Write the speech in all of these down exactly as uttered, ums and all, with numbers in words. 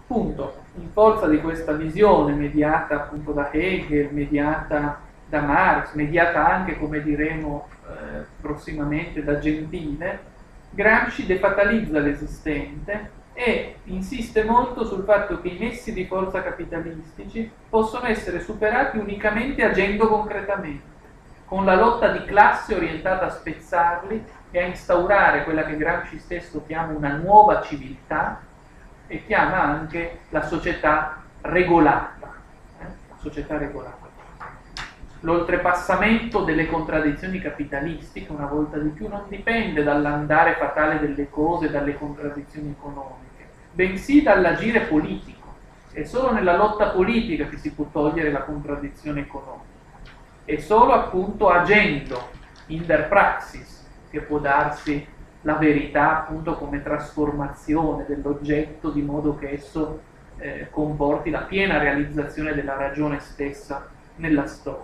appunto, in forza di questa visione mediata appunto da Hegel, mediata da Marx, mediata anche, come diremo eh, prossimamente, da Gentile, Gramsci defatalizza l'esistente e insiste molto sul fatto che i nessi di forza capitalistici possono essere superati unicamente agendo concretamente, con la lotta di classe orientata a spezzarli e a instaurare quella che Gramsci stesso chiama una nuova civiltà e chiama anche la società regolata. Eh? La società regolata. L'oltrepassamento delle contraddizioni capitalistiche, una volta di più, non dipende dall'andare fatale delle cose, dalle contraddizioni economiche, bensì dall'agire politico. È solo nella lotta politica che si può togliere la contraddizione economica. È solo appunto agendo in der praxis che può darsi la verità appunto come trasformazione dell'oggetto, di modo che esso eh, comporti la piena realizzazione della ragione stessa nella storia.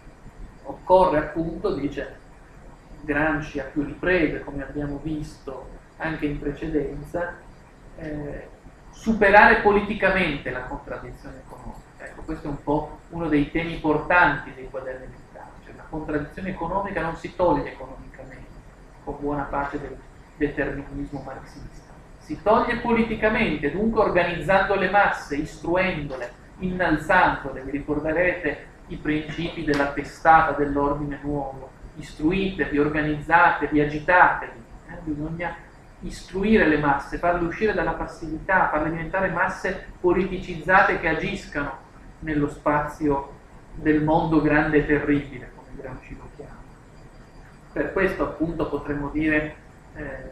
Occorre appunto, dice Gramsci a più riprese, come abbiamo visto anche in precedenza, eh, superare politicamente la contraddizione economica. Ecco, questo è un po' uno dei temi portanti dei quaderni di Gramsci. La contraddizione economica non si toglie economicamente, con buona pace del determinismo marxista. Si toglie politicamente, dunque organizzando le masse, istruendole, innalzandole. Vi ricorderete i principi della testata dell'ordine nuovo: istruitevi, organizzatevi, agitatevi. Eh? Bisogna istruire le masse, farle uscire dalla passività, farle diventare masse politicizzate che agiscano nello spazio del mondo grande e terribile, come Gramsci lo chiama. Per questo appunto potremmo dire eh,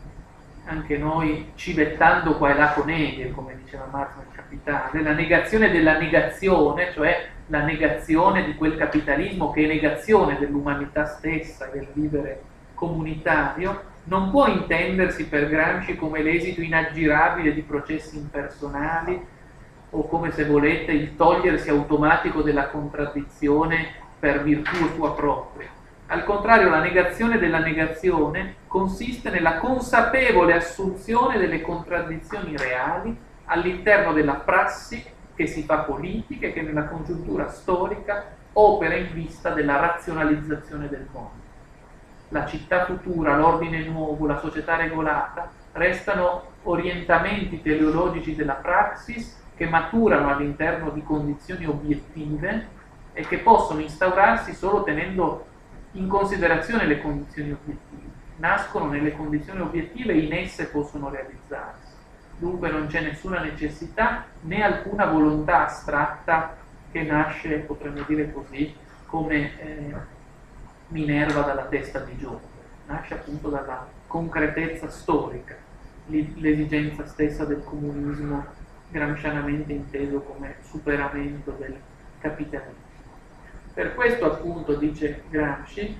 anche noi, civettando qua e là con Hegel, come diceva Marx nel Capitale, la negazione della negazione, cioè la negazione di quel capitalismo che è negazione dell'umanità stessa, del vivere comunitario, non può intendersi per Gramsci come l'esito inaggirabile di processi impersonali o come, se volete, il togliersi automatico della contraddizione per virtù sua propria. Al contrario, la negazione della negazione consiste nella consapevole assunzione delle contraddizioni reali all'interno della prassi che si fa politica e che nella congiuntura storica opera in vista della razionalizzazione del mondo. La città futura, l'ordine nuovo, la società regolata restano orientamenti teleologici della praxis che maturano all'interno di condizioni obiettive e che possono instaurarsi solo tenendo in considerazione le condizioni obiettive. Nascono nelle condizioni obiettive e in esse possono realizzarsi. Dunque non c'è nessuna necessità né alcuna volontà astratta che nasce, potremmo dire così, come eh, Minerva dalla testa di Giove. Nasce appunto dalla concretezza storica, l'esigenza stessa del comunismo gramscianamente inteso come superamento del capitalismo. Per questo appunto, dice Gramsci,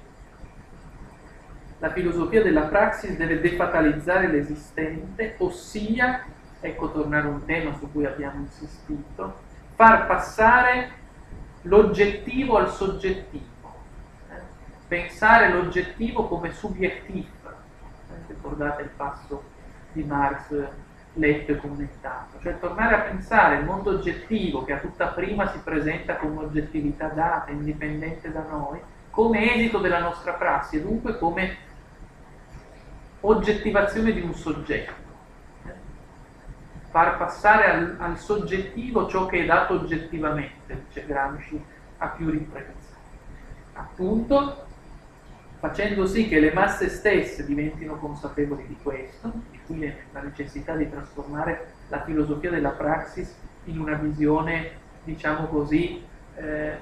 la filosofia della praxis deve defatalizzare l'esistente, ossia, ecco tornare un tema su cui abbiamo insistito, far passare l'oggettivo al soggettivo, eh? Pensare l'oggettivo come subiettivo. Eh? Ricordate il passo di Marx letto e commentato, cioè tornare a pensare il mondo oggettivo che a tutta prima si presenta come oggettività data, indipendente da noi, come esito della nostra prassi e dunque come oggettivazione di un soggetto. Far passare al, al soggettivo ciò che è dato oggettivamente, dice Gramsci a più riprese. Appunto, facendo sì che le masse stesse diventino consapevoli di questo, di qui la necessità di trasformare la filosofia della praxis in una visione, diciamo così, eh,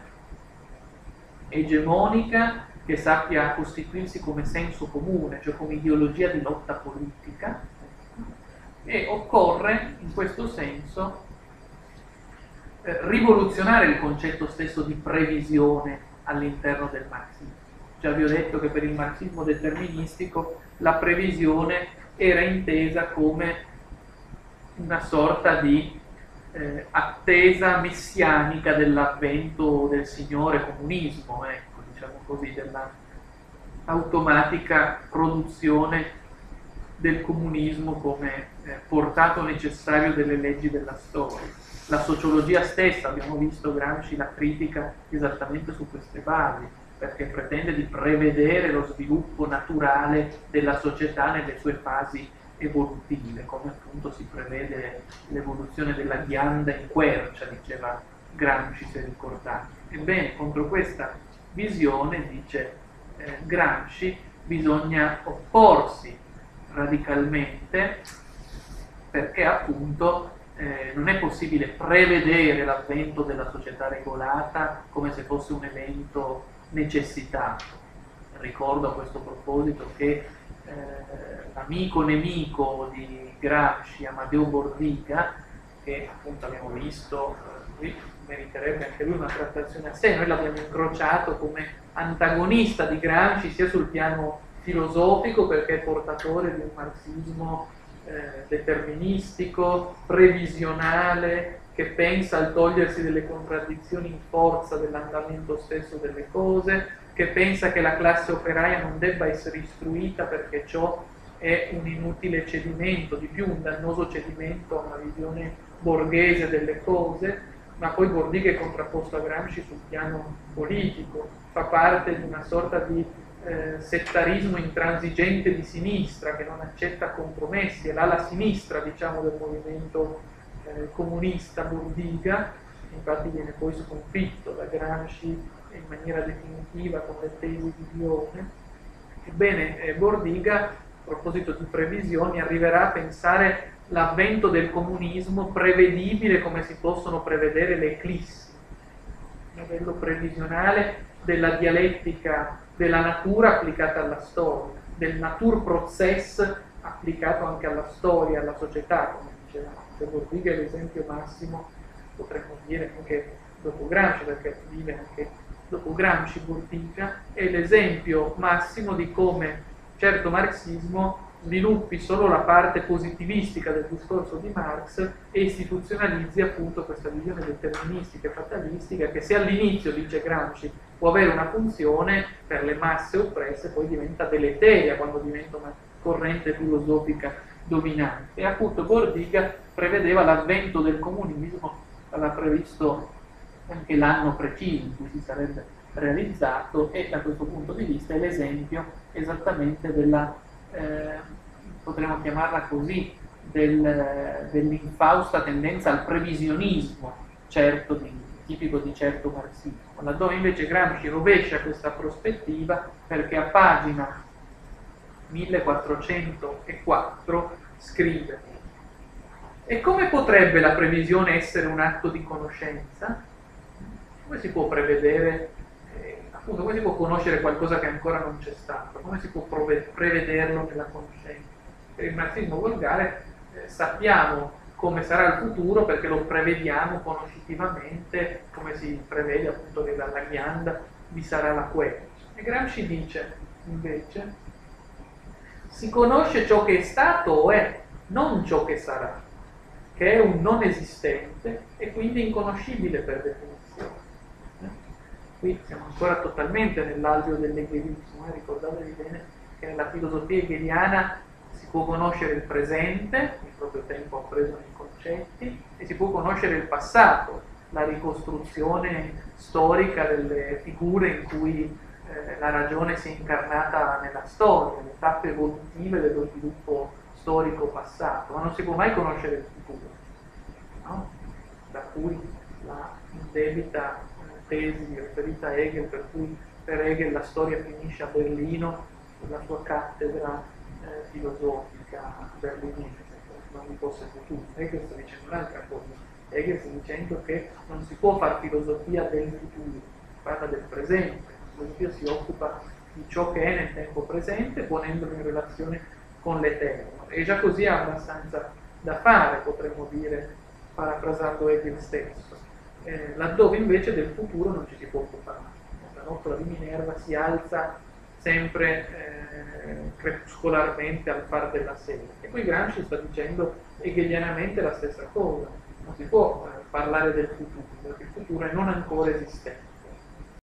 egemonica, che sappia costituirsi come senso comune, cioè come ideologia di lotta politica, e occorre in questo senso eh, rivoluzionare il concetto stesso di previsione all'interno del marxismo. Già vi ho detto che per il marxismo deterministico la previsione era intesa come una sorta di eh, attesa messianica dell'avvento del signore comunismo, ecco, diciamo così, della automatica produzione del comunismo come eh, portato necessario delle leggi della storia. La sociologia stessa, abbiamo visto Gramsci la critica esattamente su queste basi, perché pretende di prevedere lo sviluppo naturale della società nelle sue fasi evolutive, come appunto si prevede l'evoluzione della ghianda in quercia, diceva Gramsci, se ricordate. Ebbene, contro questa visione, dice eh, Gramsci, bisogna opporsi radicalmente, perché appunto eh, non è possibile prevedere l'avvento della società regolata come se fosse un evento necessitato. Ricordo a questo proposito che eh, l'amico nemico di Gramsci, Amadeo Bordiga, che appunto abbiamo visto, eh, qui meriterebbe anche lui una trattazione a sé, noi l'abbiamo incrociato come antagonista di Gramsci sia sul piano filosofico, perché è portatore di un marxismo eh, deterministico, previsionale, che pensa al togliersi delle contraddizioni in forza dell'andamento stesso delle cose, che pensa che la classe operaia non debba essere istruita perché ciò è un inutile cedimento, di più un dannoso cedimento a una visione borghese delle cose. Ma poi Bordiga è contrapposto a Gramsci sul piano politico, fa parte di una sorta di eh, settarismo intransigente di sinistra che non accetta compromessi, è l'ala sinistra, diciamo, del movimento eh, comunista Bordiga, infatti viene poi sconfitto da Gramsci in maniera definitiva con le tesi di Lione. Ebbene, eh, Bordiga, a proposito di previsioni, arriverà a pensare l'avvento del comunismo prevedibile come si possono prevedere le eclissi, un modello previsionale della dialettica della natura applicata alla storia, del Naturprozess applicato anche alla storia, alla società, come diceva Bordiga, è l'esempio massimo, potremmo dire anche dopo Gramsci, perché vive anche dopo Gramsci Bordiga, è l'esempio massimo di come certo marxismo sviluppi solo la parte positivistica del discorso di Marx e istituzionalizzi appunto questa visione deterministica e fatalistica che, se all'inizio, dice Gramsci, può avere una funzione per le masse oppresse, poi diventa deleteria quando diventa una corrente filosofica dominante. E appunto Bordiga prevedeva l'avvento del comunismo, aveva previsto anche l'anno preciso in cui si sarebbe realizzato, e da questo punto di vista è l'esempio esattamente della Eh, potremmo chiamarla così, del, dell'infausta tendenza al previsionismo certo di, tipico di certo marxismo, laddove invece Gramsci rovescia questa prospettiva, perché a pagina millequattrocentoquattro scrive: e come potrebbe la previsione essere un atto di conoscenza? Come si può prevedere Appunto, come si può conoscere qualcosa che ancora non c'è stato? Come si può prevederlo nella conoscenza? Per il marxismo volgare eh, sappiamo come sarà il futuro perché lo prevediamo conoscitivamente, come si prevede appunto che dalla ghianda vi sarà la quercia. E Gramsci dice invece: si conosce ciò che è stato o è, non ciò che sarà, che è un non esistente e quindi inconoscibile per definizione. Qui siamo ancora totalmente nell'alveo dell'hegelismo, eh? Ricordatevi bene che nella filosofia hegeliana si può conoscere il presente, il proprio tempo appreso nei concetti, e si può conoscere il passato, la ricostruzione storica delle figure in cui eh, la ragione si è incarnata nella storia, le tappe evolutive dello sviluppo storico passato, ma non si può mai conoscere il futuro, no? Da cui la indebita tesi riferita a Hegel, per cui per Hegel la storia finisce a Berlino, la sua cattedra eh, filosofica berlinese, non vi fosse futuro. Hegel sta dicendo un'altra cosa, Hegel sta dicendo che non si può fare filosofia del futuro, parla del presente, la filosofia si occupa di ciò che è nel tempo presente, ponendolo in relazione con l'eterno, e già così ha abbastanza da fare, potremmo dire, parafrasando Hegel stesso. Eh, laddove invece del futuro non ci si può occupare. La nottola di Minerva si alza sempre eh, crepuscolarmente al far della sera. E qui Gramsci sta dicendo hegelianamente la stessa cosa. Non si può eh, parlare del futuro, perché il futuro è non ancora esistente.